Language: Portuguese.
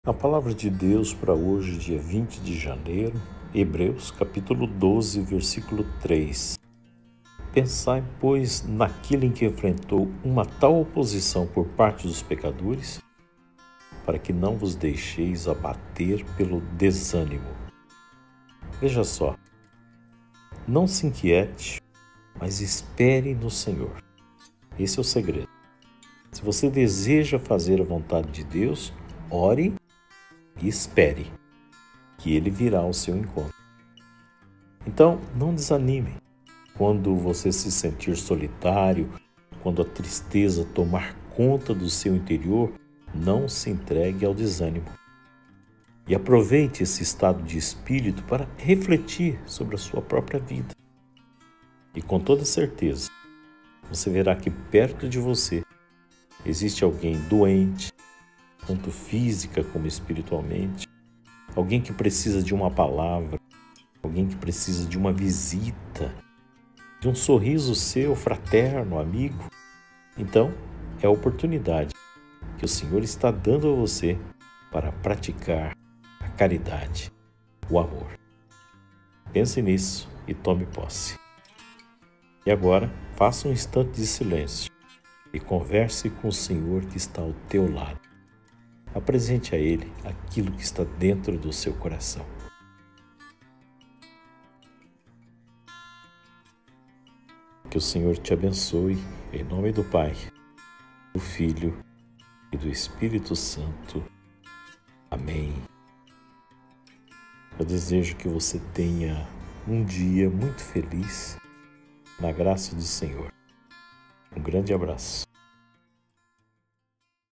A palavra de Deus para hoje, dia 20 de janeiro, Hebreus, capítulo 12, versículo 3. Pensai, pois, naquilo em que enfrentou uma tal oposição por parte dos pecadores, para que não vos deixeis abater pelo desânimo. Veja só, não se inquiete, mas espere no Senhor. Esse é o segredo. Se você deseja fazer a vontade de Deus, ore e espere, que Ele virá ao seu encontro. Então, não desanime. Quando você se sentir solitário, quando a tristeza tomar conta do seu interior, não se entregue ao desânimo. E aproveite esse estado de espírito para refletir sobre a sua própria vida. E com toda certeza, você verá que perto de você existe alguém doente, tanto física como espiritualmente, alguém que precisa de uma palavra, alguém que precisa de uma visita, de um sorriso seu, fraterno, amigo. Então, é a oportunidade que o Senhor está dando a você para praticar a caridade, o amor. Pense nisso e tome posse. E agora, faça um instante de silêncio e converse com o Senhor que está ao teu lado. Apresente a Ele aquilo que está dentro do seu coração. Que o Senhor te abençoe, em nome do Pai, do Filho e do Espírito Santo. Amém. Eu desejo que você tenha um dia muito feliz, na graça do Senhor. Um grande abraço.